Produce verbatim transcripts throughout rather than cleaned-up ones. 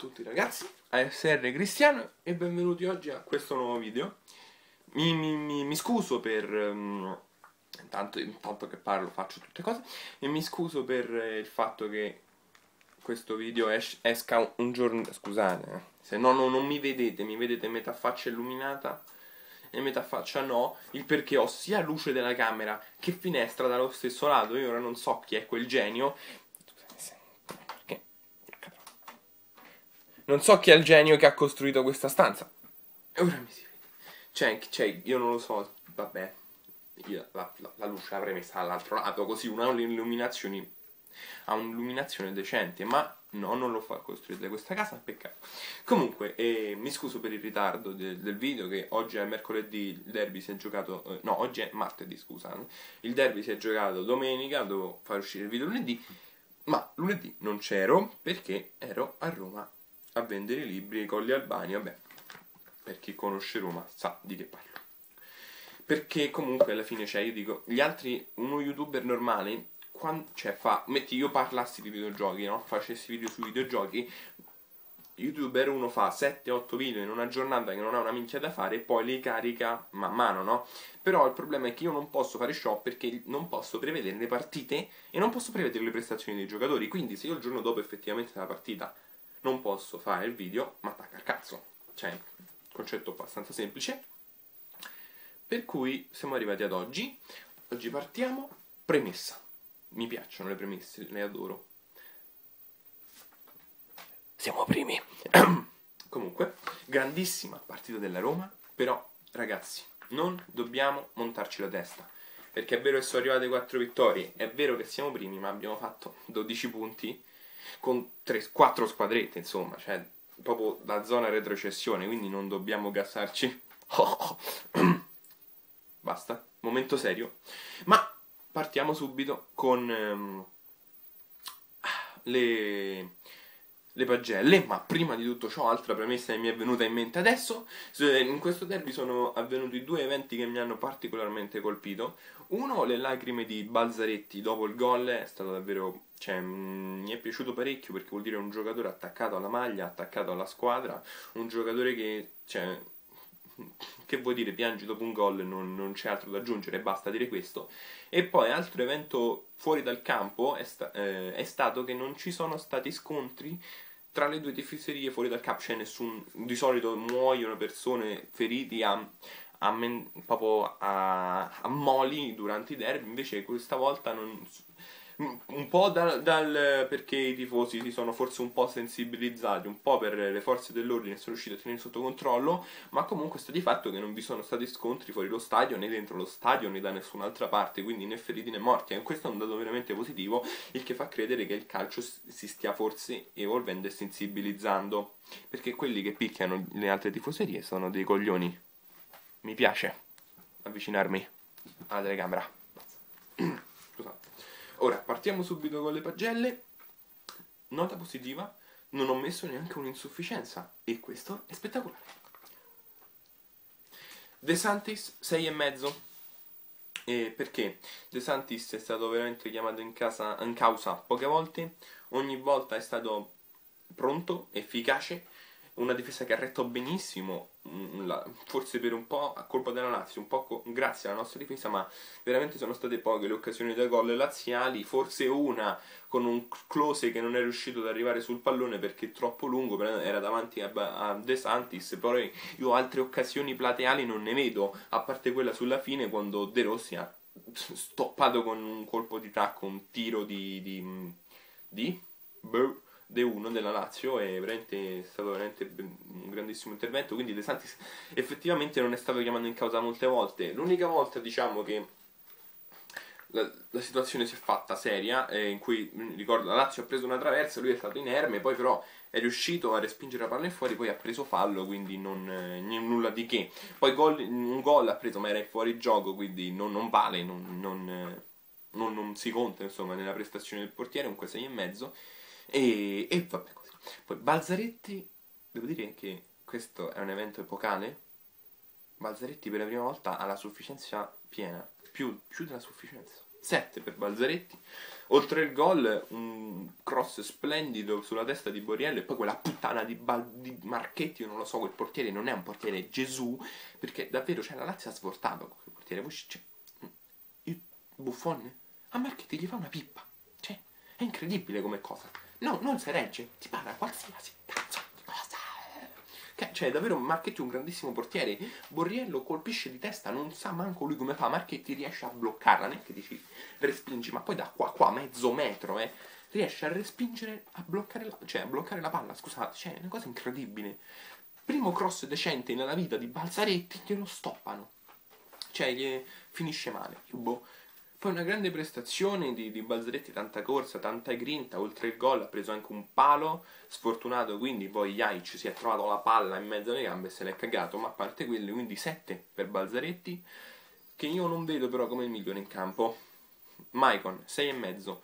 tutti ragazzi, A S R Cristiano e benvenuti oggi a questo nuovo video. Mi, mi, mi, mi scuso per... Um, intanto, intanto che parlo faccio tutte cose e mi scuso per eh, il fatto che questo video es esca un giorno... Scusate, eh, se no, no non mi vedete, mi vedete metà faccia illuminata e metà faccia no, il perché ho sia luce della camera che finestra dallo stesso lato. Io ora non so chi è quel genio. Non so chi è il genio che ha costruito questa stanza. E ora mi si vede. Cioè, cioè io non lo so, vabbè. Io la, la, la luce l'avrei messa dall'altro lato, così una illuminazione ha un'illuminazione decente, ma no, non lo fa costruire questa casa, peccato. Comunque, eh, mi scuso per il ritardo del, del video, che oggi è mercoledì, il derby si è giocato, eh, no, oggi è martedì, scusate. Il derby si è giocato domenica, dovevo far uscire il video lunedì, ma lunedì non c'ero perché ero a Roma a vendere libri con gli Albani, vabbè, per chi conosce Roma sa di che parlo. Perché comunque alla fine, cioè, io dico, gli altri, uno youtuber normale, quando, cioè, fa, metti io parlassi di videogiochi, no? Facessi video su videogiochi, youtuber uno fa sette otto video in una giornata che non ha una minchia da fare e poi li carica man mano, no? Però il problema è che io non posso fare show perché non posso prevedere le partite e non posso prevedere le prestazioni dei giocatori, quindi se io il giorno dopo effettivamente la partita non posso fare il video, ma attacca al cazzo. Cioè, concetto abbastanza semplice. Per cui siamo arrivati ad oggi. Oggi partiamo. Premessa. Mi piacciono le premesse, le adoro. Siamo primi. Comunque, grandissima partita della Roma, però, ragazzi, non dobbiamo montarci la testa. Perché è vero che sono arrivate quattro vittorie, è vero che siamo primi, ma abbiamo fatto dodici punti con quattro squadrette, insomma, cioè proprio da zona retrocessione, quindi non dobbiamo gassarci. Basta, momento serio. Ma partiamo subito con um, le, le pagelle. Ma prima di tutto ciò, altra premessa che mi è venuta in mente adesso. In questo derby sono avvenuti due eventi che mi hanno particolarmente colpito. Uno, le lacrime di Balzaretti dopo il gol, è stato davvero, cioè, mh, mi è piaciuto parecchio perché vuol dire un giocatore attaccato alla maglia, attaccato alla squadra, un giocatore che, cioè, che vuoi dire, piangi dopo un gol, non, non c'è altro da aggiungere, basta dire questo. E poi altro evento fuori dal campo è, sta, eh, è stato che non ci sono stati scontri tra le due tifoserie fuori dal campo, cioè nessun, di solito muoiono persone feriti a, a, men, proprio a, a moli durante i derby, invece questa volta non, un po' dal, dal perché i tifosi si sono forse un po' sensibilizzati, un po' per le forze dell'ordine sono riusciti a tenere sotto controllo, ma comunque sta di fatto che non vi sono stati scontri fuori lo stadio, né dentro lo stadio, né da nessun'altra parte, quindi né feriti né morti, e questo è un dato veramente positivo, il che fa credere che il calcio si stia forse evolvendo e sensibilizzando, perché quelli che picchiano le altre tifoserie sono dei coglioni. Mi piace avvicinarmi alla telecamera. Scusate. Ora, partiamo subito con le pagelle. Nota positiva, non ho messo neanche un'insufficienza, e questo è spettacolare. De Santis sei e mezzo. E perché? De Santis è stato veramente chiamato in, casa, in causa poche volte, ogni volta è stato pronto, efficace, una difesa che ha retto benissimo, forse per un po' a colpa della Lazio, un po' grazie alla nostra difesa, ma veramente sono state poche le occasioni da gol laziali, forse una con un Klose che non è riuscito ad arrivare sul pallone perché è troppo lungo, però era davanti a, a De Santis. Poi io altre occasioni plateali non ne vedo, a parte quella sulla fine quando De Rossi ha stoppato con un colpo di tacco un tiro di di, di? Boh, D uno della Lazio, è, veramente, è stato veramente un grandissimo intervento, quindi De Santis effettivamente non è stato chiamato in causa molte volte. L'unica volta, diciamo, che la, la situazione si è fatta seria, eh, in cui, ricordo, la Lazio ha preso una traversa, lui è stato inerme, poi però è riuscito a respingere la palla in fuori, poi ha preso fallo, quindi non, eh, nulla di che. Poi gol, un gol ha preso, ma era in fuori gioco, quindi non, non vale, non, non, eh, non, non si conta, insomma, nella prestazione del portiere, comunque sei e mezzo. E, e vabbè così. Poi Balzaretti, devo dire che questo è un evento epocale. Balzaretti per la prima volta ha la sufficienza piena, più, più della sufficienza. sette per Balzaretti. Oltre il gol, un cross splendido sulla testa di Borriello e poi quella puttana di, Bal- di Marchetti, io non lo so, quel portiere non è un portiere Gesù, perché davvero, cioè, la Lazio ha svoltato con quel portiere. Poi, cioè, il Buffon a Marchetti gli fa una pippa, cioè, è incredibile come cosa. No, non si regge, ti parla qualsiasi cazzo di cosa. Cioè, davvero Marchetti è un grandissimo portiere. Borriello colpisce di testa, non sa manco lui come fa. Marchetti riesce a bloccarla, non è che dici respingi, ma poi da qua a qua mezzo metro, eh, riesce a respingere, a bloccare la, cioè a bloccare la palla, scusate, cioè è una cosa incredibile. Primo cross decente nella vita di Balzaretti, glielo stoppano. Cioè, gli finisce male. Boh. Poi una grande prestazione di, di Balzaretti, tanta corsa, tanta grinta, oltre il gol ha preso anche un palo, sfortunato, quindi poi Jaic si è trovato la palla in mezzo alle gambe e se l'è cagato, ma a parte quello, quindi sette per Balzaretti, che io non vedo però come il migliore in campo. Maicon, sei e mezzo.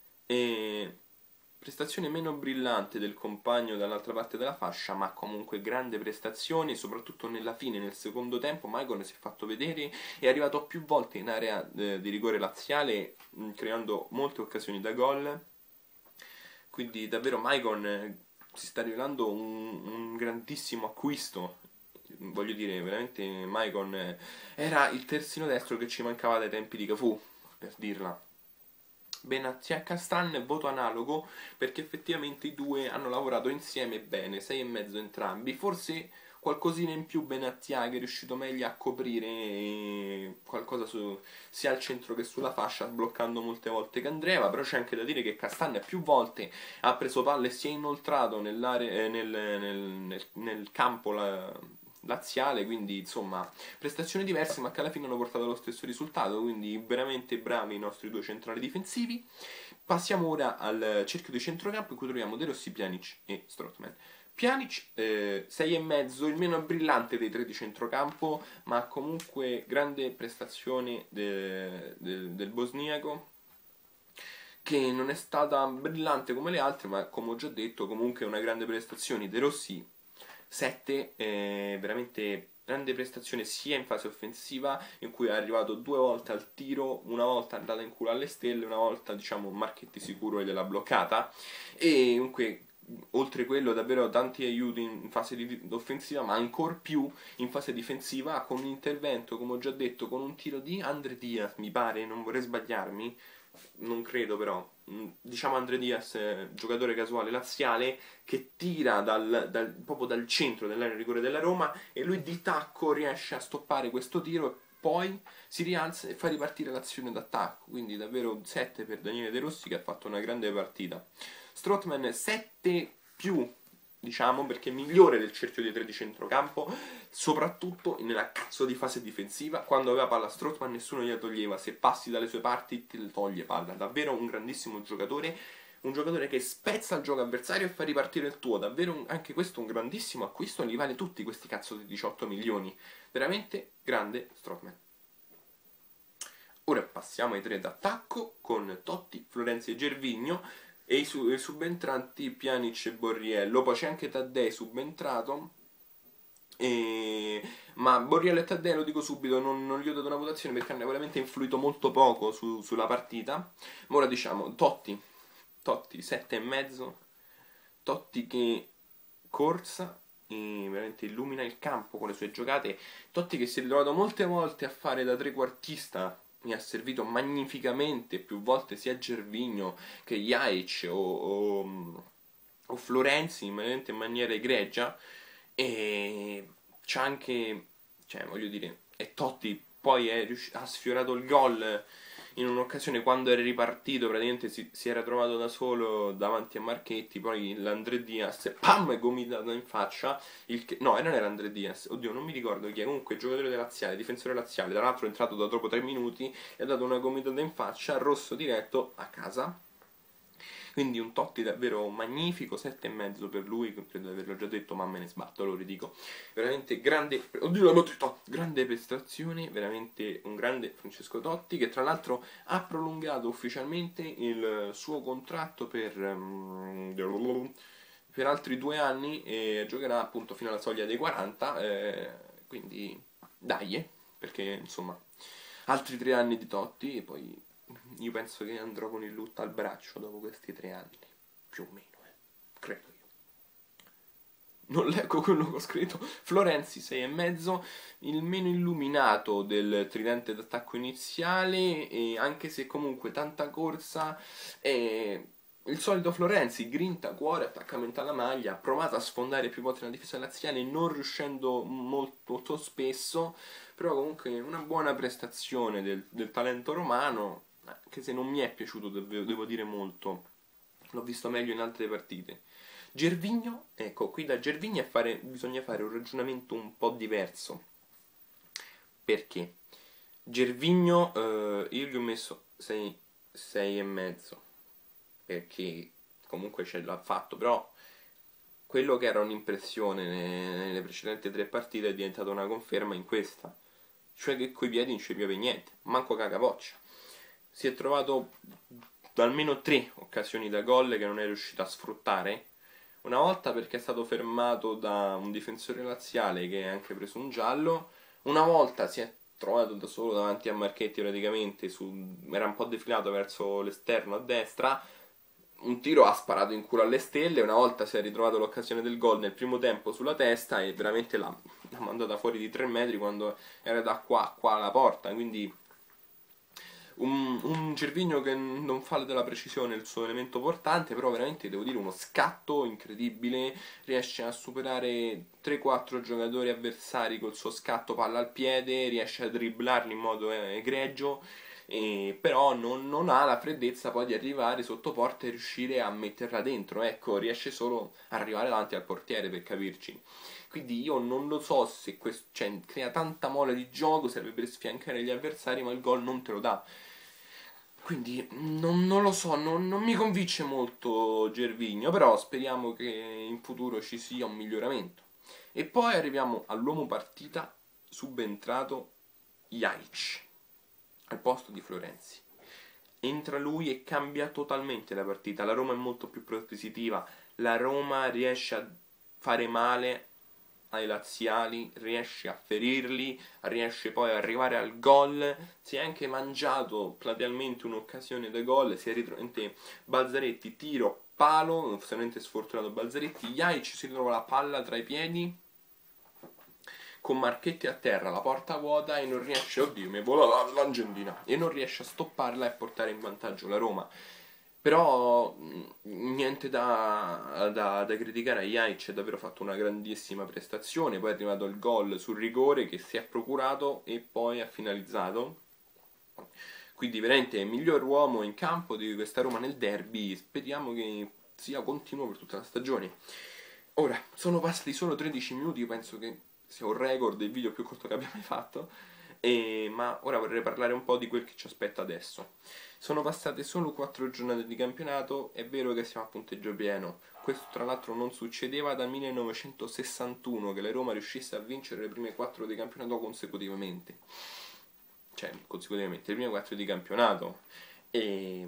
E prestazione meno brillante del compagno dall'altra parte della fascia, ma comunque grande prestazione, soprattutto nella fine, nel secondo tempo. Maicon si è fatto vedere, è arrivato più volte in area eh, di rigore laziale, mh, creando molte occasioni da gol. Quindi davvero Maicon eh, si sta rivelando un, un grandissimo acquisto. Voglio dire, veramente Maicon eh, era il terzino destro che ci mancava dai tempi di Cafù, per dirla. Benazia e Castan, voto analogo, perché effettivamente i due hanno lavorato insieme bene, sei e mezzo entrambi. Forse qualcosina in più Benazia, che è riuscito meglio a coprire qualcosa su, sia al centro che sulla fascia, bloccando molte volte Candreva. Però c'è anche da dire che Castan più volte ha preso palle e si è inoltrato nell'area, eh, nel, nel, nel, nel campo la, laziale, quindi insomma prestazioni diverse ma che alla fine hanno portato allo stesso risultato, quindi veramente bravi i nostri due centrali difensivi. Passiamo ora al cerchio di centrocampo in cui troviamo De Rossi, Pjanic e Strootman. Pjanic eh, sei e mezzo, il meno brillante dei tre di centrocampo, ma comunque grande prestazione de, de, del bosniaco, che non è stata brillante come le altre, ma come ho già detto comunque una grande prestazione. De Rossi sette, eh, veramente grande prestazione sia in fase offensiva, in cui è arrivato due volte al tiro, una volta è andata in culo alle stelle, una volta diciamo Marchetti sicuro gliel'ha bloccata, e comunque oltre quello davvero tanti aiuti in fase di, offensiva, ma ancor più in fase difensiva, con un intervento, come ho già detto, con un tiro di Andre Diaz, mi pare, non vorrei sbagliarmi, non credo però, diciamo Andre Diaz, eh, giocatore casuale laziale, che tira dal, dal, proprio dal centro dell'area di rigore della Roma, e lui di tacco riesce a stoppare questo tiro e poi si rialza e fa ripartire l'azione d'attacco. Quindi davvero sette per Daniele De Rossi, che ha fatto una grande partita. Strootman sette più, diciamo, perché è migliore del cerchio dei tre di centrocampo, soprattutto nella cazzo di fase difensiva. Quando aveva palla Strootman nessuno gliela toglieva, se passi dalle sue parti ti toglie palla. Davvero un grandissimo giocatore, un giocatore che spezza il gioco avversario e fa ripartire il tuo. Davvero un, anche questo un grandissimo acquisto, gli vale tutti questi cazzo di diciotto milioni. Veramente grande Strootman. Ora passiamo ai tre d'attacco con Totti, Florenzi e Gervinho, e i, su- i subentranti Pjanic e Borriello. Poi c'è anche Taddei subentrato, e... ma Borriello e Taddei, lo dico subito, non, non gli ho dato una votazione perché hanno veramente influito molto poco su- sulla partita. Ma ora diciamo Totti, Totti sette e mezzo, Totti che corsa e veramente illumina il campo con le sue giocate. Totti che si è ritrovato molte volte a fare da trequartista, mi ha servito magnificamente più volte sia Gervinho che Jaic o, o, o Florenzi in veramente in maniera egregia, e c'ha anche, cioè voglio dire, e Totti poi è riuscito, ha sfiorato il gol in un'occasione quando era ripartito, praticamente si, si era trovato da solo davanti a Marchetti, poi l'Andre Diaz, pam, è gomitato in faccia, il che, no, non era André Diaz, oddio, non mi ricordo chi è, comunque giocatore del Laziale, difensore laziale, tra l'altro è entrato da dopo tre minuti e ha dato una gomitata in faccia, rosso diretto a casa. Quindi un Totti davvero magnifico, sette e mezzo per lui, credo di averlo già detto, ma me ne sbatto, lo ridico. Veramente grande, oddio la battuta, grande prestazione, veramente un grande Francesco Totti, che tra l'altro ha prolungato ufficialmente il suo contratto per, um, per altri due anni e giocherà appunto fino alla soglia dei quaranta, eh, quindi dai, eh, perché insomma altri tre anni di Totti e poi io penso che andrò con il lutto al braccio dopo questi tre anni, più o meno, eh. Credo io. Non leggo quello che ho scritto. Florenzi sei e mezzo, il meno illuminato del tridente d'attacco iniziale, e anche se comunque tanta corsa, e il solito Florenzi, grinta, cuore, attaccamento alla maglia, ha provato a sfondare più volte la difesa laziale, non riuscendo molto, molto spesso, però comunque una buona prestazione del, del talento romano, anche se non mi è piaciuto, devo, devo dire molto, l'ho visto meglio in altre partite. Gervinho, ecco, qui da Gervinho fare, bisogna fare un ragionamento un po' diverso. Perché? Gervinho, eh, io gli ho messo sei, sei e mezzo, perché comunque ce l'ha fatto, però quello che era un'impressione nelle precedenti tre partite è diventata una conferma in questa, cioè che coi piedi non ci piove niente, manco cagapoccia. Si è trovato almeno tre occasioni da gol che non è riuscito a sfruttare. Una volta perché è stato fermato da un difensore laziale che ha anche preso un giallo, una volta si è trovato da solo davanti a Marchetti praticamente, su, era un po' defilato verso l'esterno a destra, un tiro ha sparato in culo alle stelle, una volta si è ritrovato l'occasione del gol nel primo tempo sulla testa e veramente l'ha, l'ha mandata fuori di tre metri quando era da qua a qua alla porta, quindi un, un Gervinho che non fa della precisione il suo elemento portante, però veramente devo dire uno scatto incredibile, riesce a superare tre quattro giocatori avversari col suo scatto palla al piede, riesce a dribblarli in modo egregio, e però non, non ha la freddezza poi di arrivare sotto porta e riuscire a metterla dentro, ecco, riesce solo a arrivare davanti al portiere, per capirci. Quindi io non lo so se questo, cioè, crea tanta mole di gioco, serve per sfiancare gli avversari, ma il gol non te lo dà. Quindi non, non lo so, non, non mi convince molto Gervinho, però speriamo che in futuro ci sia un miglioramento. E poi arriviamo all'uomo partita subentrato Jaic al posto di Florenzi. Entra lui e cambia totalmente la partita. La Roma è molto più propositiva, la Roma riesce a fare male ai laziali, riesce a ferirli, riesce poi ad arrivare al gol. Si è anche mangiato platealmente un'occasione da gol, si è ritrovato Balzaretti, tiro, palo, veramente sfortunato Balzaretti, Jaic si trova la palla tra i piedi con Marchetti a terra, la porta vuota e non riesce, oddio mi vola l'angendina, e non riesce a stopparla e portare in vantaggio la Roma. Però niente da, da, da criticare a Jaic, ha davvero fatto una grandissima prestazione, poi è arrivato il gol sul rigore che si è procurato e poi ha finalizzato. Quindi veramente è il miglior uomo in campo di questa Roma nel derby, speriamo che sia continuo per tutta la stagione. Ora, sono passati solo tredici minuti, io penso che sia un record del video più corto che abbia mai fatto, e, ma ora vorrei parlare un po' di quel che ci aspetta adesso. Sono passate solo quattro giornate di campionato, è vero che siamo a punteggio pieno, questo tra l'altro non succedeva dal millenovecentosessantuno che la Roma riuscisse a vincere le prime quattro di campionato consecutivamente, cioè consecutivamente le prime quattro di campionato, e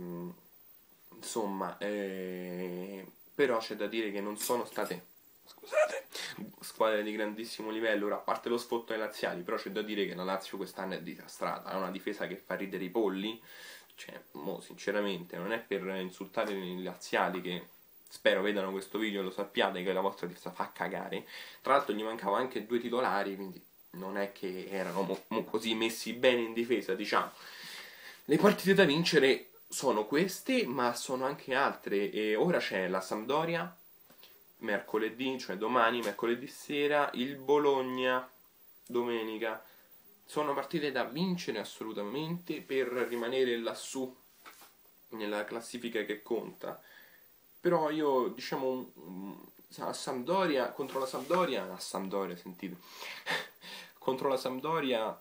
insomma, eh, però c'è da dire che non sono state, scusate, squadre di grandissimo livello. Ora, a parte lo sfotto ai laziali, però c'è da dire che la Lazio quest'anno è disastrata, ha una difesa che fa ridere i polli, cioè, mo, sinceramente, non è per insultare i laziali che spero vedano questo video e lo sappiate che la vostra difesa fa cagare. Tra l'altro gli mancava anche due titolari, quindi non è che erano mo, mo così messi bene in difesa, diciamo. Le partite da vincere sono queste, ma sono anche altre, e ora c'è la Sampdoria mercoledì, cioè domani, mercoledì sera, il Bologna domenica. Sono partite da vincere assolutamente per rimanere lassù nella classifica che conta. Però io, diciamo, a Sampdoria, contro la Sampdoria, a Sampdoria, sentite, contro la Sampdoria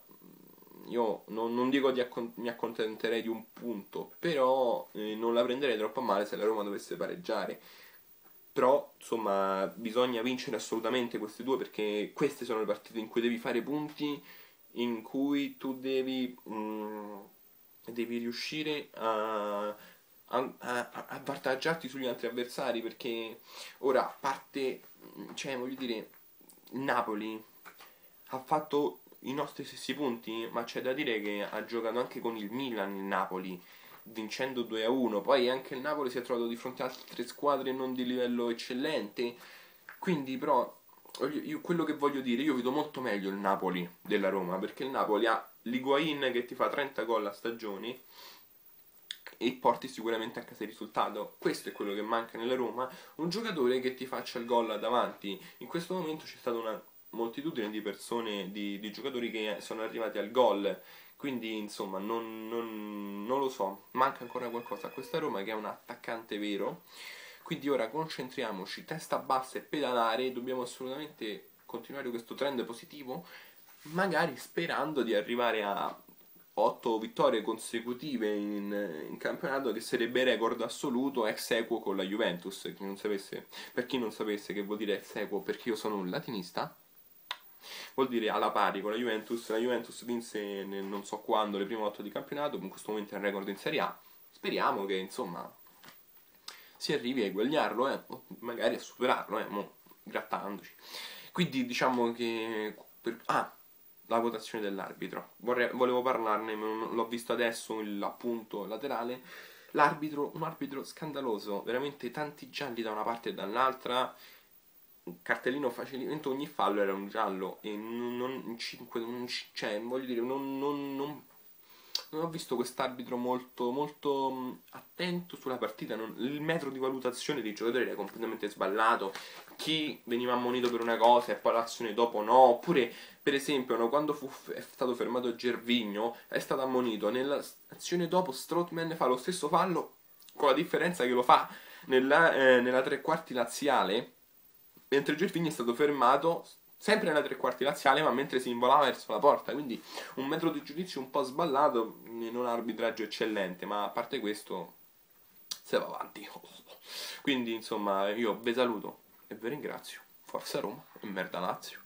io non, non dico di accon- mi accontenterei di un punto, però eh, non la prenderei troppo a male se la Roma dovesse pareggiare. Però insomma bisogna vincere assolutamente queste due, perché queste sono le partite in cui devi fare punti, in cui tu devi, mh, devi riuscire a, a, a, a avvantaggiarti sugli altri avversari, perché ora a parte, cioè voglio dire, il Napoli ha fatto i nostri stessi punti, ma c'è da dire che ha giocato anche con il Milan il Napoli, vincendo due a uno, poi anche il Napoli si è trovato di fronte a altre squadre non di livello eccellente, quindi però io, quello che voglio dire, io vedo molto meglio il Napoli della Roma, perché il Napoli ha l'Higuain che ti fa trenta gol a stagione e porti sicuramente a casa il risultato. Questo è quello che manca nella Roma, un giocatore che ti faccia il gol davanti. In questo momento c'è stata una moltitudine di persone, di, di giocatori che sono arrivati al gol, quindi insomma non, non, non lo so, manca ancora qualcosa a questa Roma che è un attaccante vero. Quindi ora concentriamoci, testa bassa e pedalare, dobbiamo assolutamente continuare questo trend positivo, magari sperando di arrivare a otto vittorie consecutive in, in campionato, che sarebbe record assoluto ex equo con la Juventus. Chi non sapesse, per chi non sapesse che vuol dire ex equo, perché io sono un latinista, vuol dire alla pari con la Juventus. La Juventus vinse nel non so quando le prime otto di campionato, in questo momento è il record in Serie A. Speriamo che insomma si arrivi a eguagliarlo, eh, o magari a superarlo, eh, mo, grattandoci. Quindi diciamo che... Per... Ah, la votazione dell'arbitro. Vorrei, volevo parlarne, ma l'ho visto adesso, l'appunto laterale. L'arbitro, un arbitro scandaloso, veramente tanti gialli da una parte e dall'altra. Un cartellino facilmente, ogni fallo era un giallo e non, non, cinque, non, cioè, voglio dire, non, non, non non ho visto quest'arbitro molto, molto mh, attento sulla partita. Non- il metro di valutazione dei giocatori era completamente sballato. Chi veniva ammonito per una cosa e poi l'azione dopo no. Oppure, per esempio, no, quando fu f- è stato fermato Gervinho, è stato ammonito. Nell'azione dopo, Strootman fa lo stesso fallo, con la differenza che lo fa nella, eh, nella tre quarti laziale, mentre Gervinho è stato fermato sempre nella tre quarti laziale, ma mentre si involava verso la porta. Quindi un metro di giudizio un po' sballato in un arbitraggio eccellente, ma a parte questo se va avanti. Quindi insomma io vi saluto e vi ringrazio. Forza Roma e merda Lazio.